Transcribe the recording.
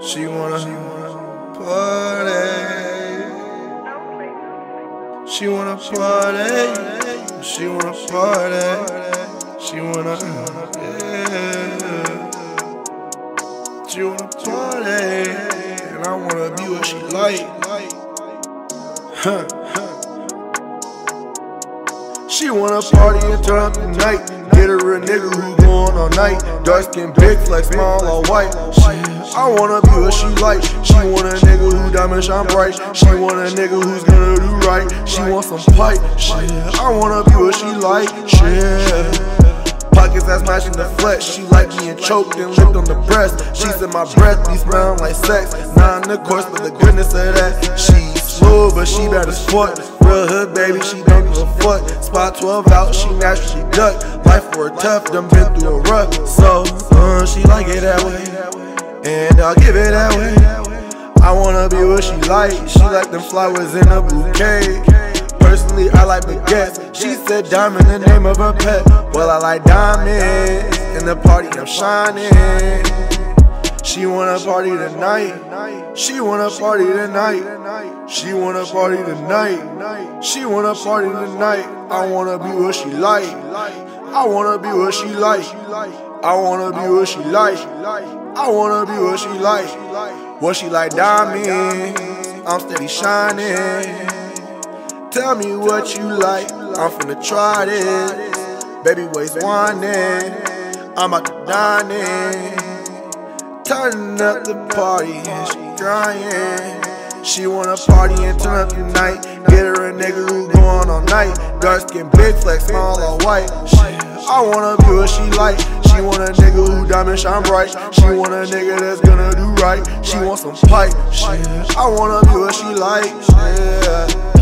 She wanna party. She wanna party. She wanna party. She wanna, yeah. She wanna party. And I wanna be what she like. She wanna party and turn up the night. Get her a nigga who going all night. Dark skin, big flex, small or white. I wanna be what she like. She want a nigga who diamond shine bright. She want a nigga who's gonna do right. She want some pipe. Shit, I wanna be what she like. Shit. Pockets that's matching the flex. She like being choked and licked on the breast. She said my breath be smelling like sex. Not in the course, but the goodness of that. She slow, but she bad as fuck. Real hood baby, she don't give a fuck. Spot 12 out, she naturally duck. Life for her tough, done been through a rut. So, she like it that way, and I'll give it that way. I wanna be what she like. She like them flowers in a bouquet. Personally, I like baguettes. She said diamond, the name of her pet. Well, I like diamonds. In the party, I'm shining. She wanna party tonight. She wanna party tonight. She wanna party tonight. She wanna party tonight. I wanna be what she like. I wanna be what she like. I wanna be what she like. I wanna be what she like. What she like, diamonds. I'm steady shining. Tell me what you like. I'm finna try this. Baby waist whining. I'm out to dining. Turning up the party and she crying. She wanna party and turn up the night. Get her a nigga who going all night. Dark skin, big flex, small or white. I wanna be what she like. She want a nigga who diamond shine bright. She want a nigga that's gonna do right. She want some pipe. I wanna be what she like. Yeah.